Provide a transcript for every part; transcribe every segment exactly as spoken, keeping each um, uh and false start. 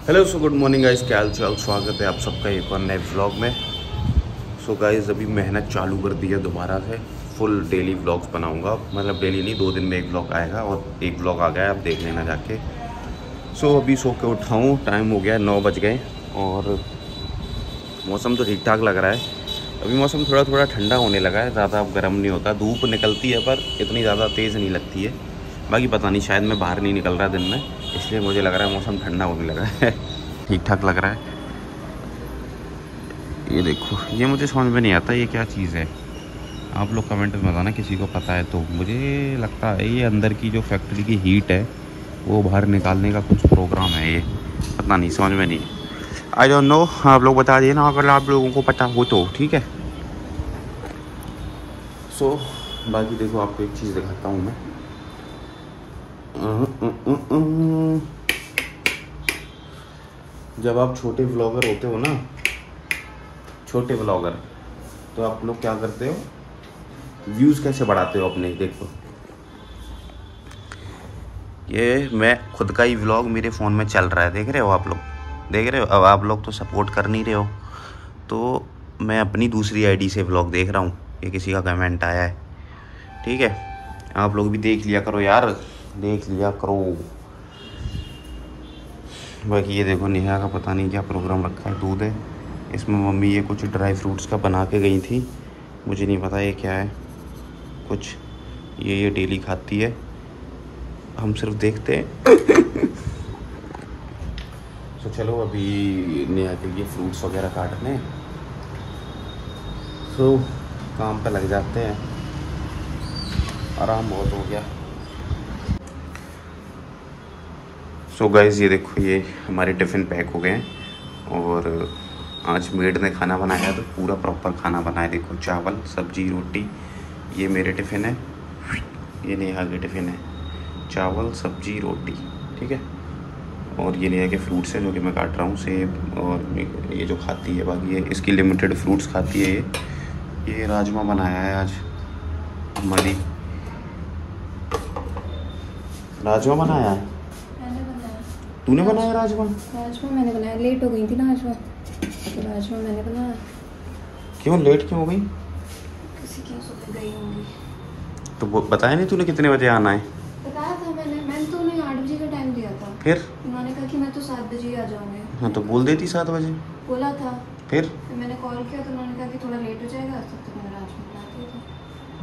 Hello so good morning guys, क्या हाल चाल। स्वागत है आप सबका एक और नए व्लॉग में। सो गाइस अभी मेहनत चालू कर दी है दोबारा से। फुल डेली व्लॉग्स बनाऊंगा, मतलब डेली नहीं, दो दिन में एक व्लॉग आएगा और एक व्लॉग आ गया है, आप देख लेना जाके। सो so, अभी सो के उठा हूँ, टाइम हो गया है नौ बज गए और मौसम तो ठीक ठाक लग रहा है। अभी मौसम थोड़ा थोड़ा ठंडा होने लगा है, ज़्यादा गर्म नहीं होता। धूप निकलती है पर इतनी ज़्यादा तेज़ नहीं लगती है। बाकी पता नहीं, शायद मैं बाहर नहीं निकल रहा दिन में, इसलिए मुझे लग रहा है मौसम ठंडा होने लगा है। ठीक ठाक लग रहा है। ये देखो, ये मुझे समझ में नहीं आता ये क्या चीज़ है। आप लोग कमेंट में बताना किसी को पता है तो। मुझे लगता है ये अंदर की जो फैक्ट्री की हीट है वो बाहर निकालने का कुछ प्रोग्राम है। ये पता नहीं, समझ में नहीं। आई डोंट नो, आप लोग बता दिए ना अगर आप लोगों को पता हो तो, ठीक है। सो so, बाकी देखो, आपको एक चीज़ दिखाता हूँ मैं। जब आप छोटे व्लॉगर होते हो ना, छोटे व्लॉगर, तो आप लोग क्या करते हो, व्यूज़ कैसे बढ़ाते हो अपने। देखो ये मैं खुद का ही व्लॉग मेरे फ़ोन में चल रहा है, देख रहे हो आप लोग, देख रहे हो। अब आप लोग तो सपोर्ट कर नहीं रहे हो, तो मैं अपनी दूसरी आईडी से व्लॉग देख रहा हूँ। ये किसी का कमेंट आया है, ठीक है। आप लोग भी देख लिया करो यार, देख लिया करो। बाकी ये देखो, नेहा का पता नहीं क्या प्रोग्राम रखा है। दूध है इसमें, मम्मी ये कुछ ड्राई फ्रूट्स का बना के गई थी, मुझे नहीं पता ये क्या है। कुछ ये ये डेली खाती है, हम सिर्फ देखते हैं। तो चलो अभी नेहा के लिए फ्रूट्स वगैरह काटने, सो काम पे लग जाते हैं। आराम बहुत हो गया। सो so गाइज़ ये देखो, ये हमारे टिफ़िन पैक हो गए हैं और आज मेड ने खाना बनाया तो पूरा प्रॉपर खाना बनाया। देखो, चावल सब्जी रोटी, ये मेरे टिफ़िन है, ये नेहा के टिफ़िन है। चावल सब्जी रोटी, ठीक है। और ये नेहा के फ्रूट्स है जो कि मैं काट रहा हूँ, सेब, और ये जो खाती है। बाकी ये इसकी लिमिटेड फ्रूट्स खाती है। ये ये राजमा बनाया है आज हमारी, राजमा बनाया है। तूने बनाया राजमा? राजमा मैंने बनाया, लेट हो गई थी ना आज मैं, तो राजमा मैंने बनाया। क्यों लेट क्यों हो गई? किसी की सुबह गई होंगी। तो वो बताया नहीं तूने कितने बजे आना है? बताया था मैंने, मैंने तो उन्हें आठ बजे का टाइम दिया था। फिर उन्होंने कहा कि मैं तो सात बजे ही आ जाऊँगी। हाँ तो बोल देती सात बजे। बोला था। फिर फिर मैंने कॉल किया तो उन्होंने कहा कि थोड़ा लेट हो जाएगा, तब तक मैं राजमा बना दिया था।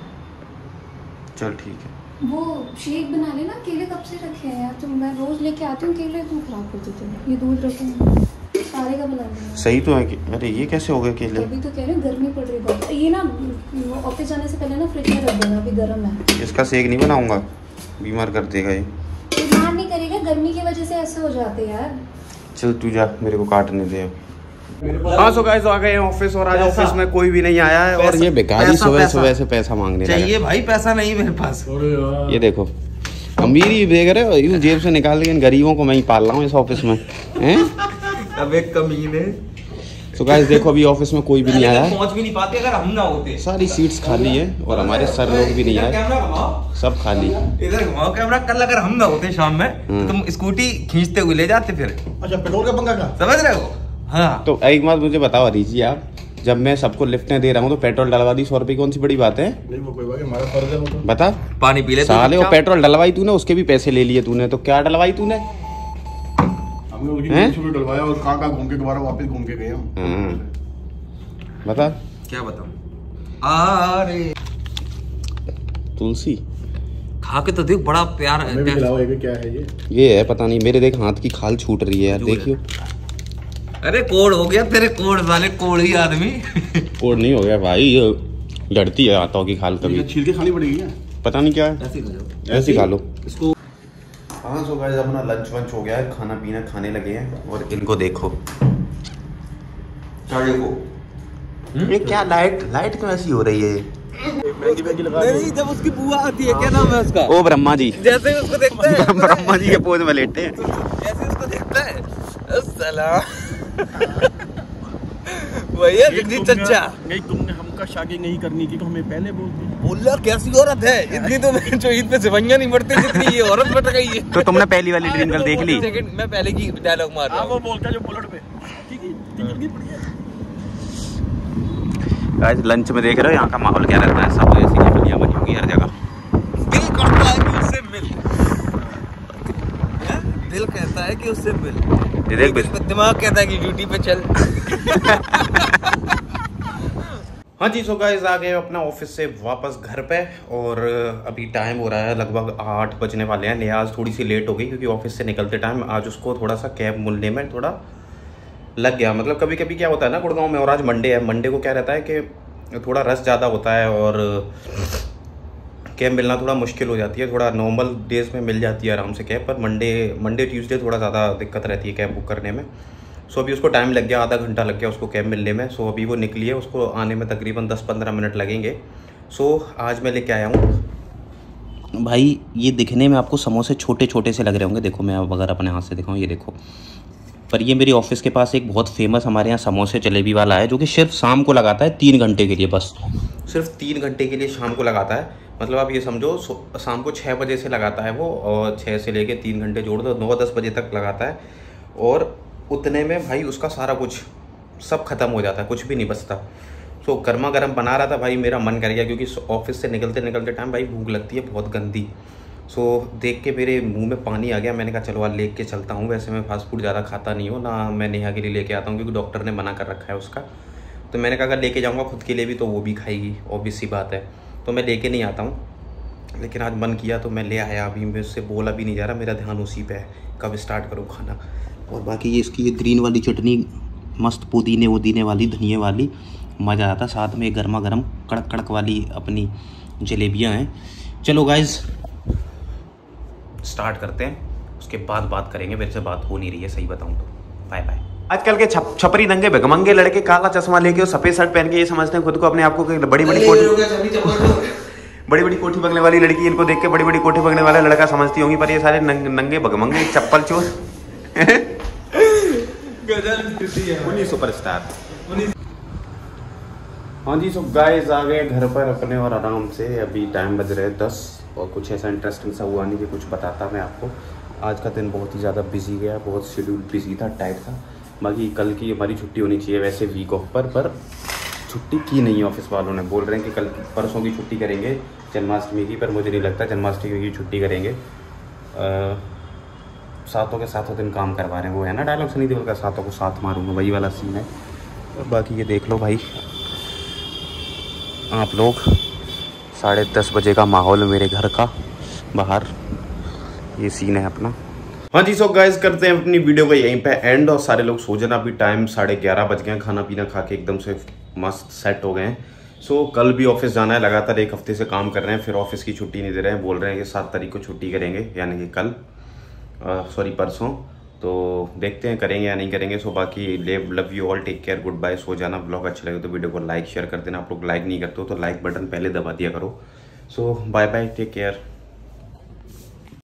चल ठीक है। वो शेक बना लेना, केले कब से रखे हैं यार तुम, मैं रोज लेके आती हूँ केले, तुम खराब कर देते हो। ये दूध रखे सारे का बना लेना। सही तो है कि, अरे ये कैसे हो गए केले? अभी तो कह रहे हैं गर्मी पड़ रही बहुत। ये ना ऑफिस जाने से पहले ना फ्रिज में रख देना, अभी गर्म है। इसका सेक नहीं बनाऊंगा, बीमार कर देगा ये। बीमार नहीं करेगा, गर्मी की वजह से ऐसे हो जाते हैं यार। चल तू जा, मेरे को काटने दे। हाँ सो गाइस आ गए हैं ऑफिस, और आज ऑफिस में कोई भी नहीं आया है। और ये बेकारी सुबह सुबह से पैसा मांगने चाहिए भाई, पैसा नहीं मेरे पास। ये देखो, अमीर ही देख रहे हो, यूं जेब से निकाल के इन गरीबों को मैं ही पाल रहा हूँ इस ऑफिस में, हैं? अब एक कमीने। तो गाइस देखो, अभी ऑफिस में कोई भी नहीं आया, पहुंच भी नहीं पाते अगर हम ना होते। सारी सीट्स खाली है और हमारे सर लोग भी नहीं आए, सब खाली। इधर घुमाओ कैमरा। कल अगर हम ना होते शाम में तो तुम स्कूटी खींचते हुए ले जाते फिर। अच्छा, पेट्रोल का पंगा का समझ रहे हो? हाँ। तो एक बात मुझे बताओ हरी जी, आप जब मैं सबको लिफ्टें दे रहा हूँ तो पेट्रोल डलवा दी, सौ रुपए कौन सी बड़ी बात है? नहीं वो कोई बात, हमारा फर्ज है। तो बता, पानी पी ले साले। वो पेट्रोल डलवाई तूने, उसके भी पैसे ले लिए तूने, तो क्या डलवाई तूने? हमने उनकी डलवाया और कहाँ कहाँ घूम के दोबारा वापस घूम के गए हम। बता क्या बताऊं? अरे तुलसी खा के तो देख, बड़ा प्यार है। क्या है ये? ये है पता नहीं, मेरे देख हाथ की खाल छूट रही है यार, देखियो। अरे कोड़ हो गया तेरे, कोड़ वाले कोड़ ही आदमी। कोड़ नहीं हो गया भाई, ये लड़ती है हाथों की खाल कभी। छील के खानी पड़ेगी क्या? पता नहीं क्या है, ऐसे खा लो इसको। हाँ सो गाइस अपना लंच वंच हो गया है, खाना पीना खाने लगे हैं। और इनको देखो, क्या देखो? ये क्या लाइट लाइट क्यों ऐसी हो रही है? मैगी मैगी लगा नहीं, जब उसकी बुआ आती है, क्या नाम है उसका? ओ ब्रह्मा जी। जैसे उसको देखता है ब्रह्मा जी के पोज में लेटे हैं, जैसे उसको देखता है। अस्सलाम भैया जगदीश चचा। नहीं, तुमने हमका शादी नहीं करनी थी तो हमें पहले बोल दी। बोल रहा कैसी औरत है इतनी, तो मैं जो ईद पे सिवैयां नहीं बढ़ती जितनी ये औरत बढ़ गई है। तो तुमने पहली वाली ड्रीम गर्ल देख ली? सेकंड मैं पहले की डायलॉग मार रहा हूं। वो बोलता है जो बुलेट पे आज लंच में देख रहे हो यहाँ का माहौल क्या रहता है, सब ऐसी कंपनियां बनी होंगी हर जगह। दिल करता है कि उससे मिल, दिल कहता है कि उससे मिल, देख दिमाग कहता है कि ड्यूटी पे चल। हाँ जी, सो गाइस आ गए अपना ऑफिस से वापस घर पे और अभी टाइम हो रहा है लगभग आठ बजने वाले हैं। नियाज थोड़ी सी लेट हो गई क्योंकि ऑफिस से निकलते टाइम आज उसको थोड़ा सा कैब मिलने में थोड़ा लग गया। मतलब कभी कभी क्या होता है ना गुड़गांव में, और आज मंडे है, मंडे को क्या रहता है कि थोड़ा रश ज़्यादा होता है और कैब मिलना थोड़ा मुश्किल हो जाती है। थोड़ा नॉर्मल डेज में मिल जाती है आराम से कैब, पर मंडे मंडे ट्यूसडे थोड़ा ज़्यादा दिक्कत रहती है कैब बुक करने में। सो अभी उसको टाइम लग गया, आधा घंटा लग गया उसको कैब मिलने में। सो अभी वो निकली है, उसको आने में तकरीबन दस पंद्रह मिनट लगेंगे। सो आज मैं लेके आया हूँ भाई, ये दिखने में आपको समोसे छोटे छोटे से लग रहे होंगे। देखो मैं अब अगर अपने हाथ से दिखाऊँ, ये देखो, पर ये मेरे ऑफिस के पास एक बहुत फेमस हमारे यहाँ समोसे जलेबी वाला है जो कि सिर्फ शाम को लगाता है तीन घंटे के लिए, बस सिर्फ तीन घंटे के लिए शाम को लगाता है। मतलब आप ये समझो शाम को छः बजे से लगाता है वो, और छः से लेके तीन घंटे जोड़ दो, नौ दस बजे तक लगाता है। और उतने में भाई उसका सारा कुछ सब खत्म हो जाता है, कुछ भी नहीं बचता। सो गर्मा गर्म बना रहा था भाई, मेरा मन कर गया क्योंकि ऑफिस से निकलते निकलते टाइम भाई भूख लगती है बहुत गंदी। सो देख के मेरे मुंह में पानी आ गया। मैंने कहा चलो आज लेके चलता हूँ। वैसे मैं फास्ट फूड ज़्यादा खाता नहीं हूँ ना, मैं नेहा के लिए लेके आता हूँ क्योंकि डॉक्टर ने मना कर रखा है उसका। तो मैंने कहा अगर लेके जाऊँगा खुद के लिए भी तो वो भी खाएगी, ऑब्वियस सी बात है, तो मैं लेके नहीं आता हूँ। लेकिन आज मन किया तो मैं ले आया। अभी मैं उससे बोला भी नहीं जा रहा, मेरा ध्यान उसी पे है कब स्टार्ट करूँ खाना। और बाकी ये इसकी ये ग्रीन वाली चटनी मस्त पुदीने वुदीने वाली धनिए वाली, मज़ा आता। साथ में गर्मा गर्म कड़क कड़क वाली अपनी जलेबियाँ हैं। चलो गाइज स्टार्ट करते हैं, उसके बाद बात करेंगे। मेरे से बात हो नहीं रही है सही बताऊँ तो। Bye bye. आजकल के छप, छपरी दंगे भगमंगे लड़के काला चश्मा लेके और सफेद शर्ट पहन के ये समझते हैं खुद को अपने आप को बड़ी बड़ी कोठी बड़ी बड़ी कोठी बंगले वाली लड़की, इनको देख के बड़ी बड़ी कोठी बंगले वाला लड़का समझती होंगी, पर ये सारे नंग, नंगे भगमंगे चप्पल चोर सुपरस्टार। हाँ जी, सो गाइस आ गए घर पर अपने और आराम से। अभी टाइम बज रहे दस और कुछ ऐसा इंटरेस्टिंग सा हुआ नहीं कि कुछ बताता मैं आपको। आज का दिन बहुत ही ज़्यादा बिजी गया, बहुत शेड्यूल बिजी था, टाइट था। बाकी कल की हमारी छुट्टी होनी चाहिए वैसे वीक ऑफ पर पर छुट्टी की नहीं है ऑफिस वालों ने। बोल रहे हैं कि कल परसों की छुट्टी करेंगे जन्माष्टमी की, पर मुझे नहीं लगता जन्माष्टमी की छुट्टी करेंगे। सातों के सातों दिन काम करवा रहे हैं, वो है ना डायलॉग सनी देओल का, सातों को साथ मारूंगा, वही वाला सीन है। और बाकी ये देख लो भाई आप लोग, साढ़े दस बजे का माहौल मेरे घर का बाहर, ये सीन है अपना। हाँ जी, सो गाइस करते हैं अपनी वीडियो को यहीं पे एंड और सारे लोग सो जाना। अभी टाइम साढ़े ग्यारह बज गए हैं, खाना पीना खा के एकदम से मस्त सेट हो गए हैं। सो कल भी ऑफिस जाना है, लगातार एक हफ्ते से काम कर रहे हैं, फिर ऑफिस की छुट्टी नहीं दे रहे हैं। बोल रहे हैं कि सात तारीख को छुट्टी करेंगे, यानी कि कल, सॉरी परसों। तो देखते हैं करेंगे या नहीं करेंगे। सो बाकी लेव love you all, take care, good bye, सो जाना। ब्लॉग अच्छा लगे तो वीडियो को लाइक शेयर कर देना। आप लोग लाइक नहीं करते हो तो लाइक बटन पहले दबा दिया करो। So bye bye, take care.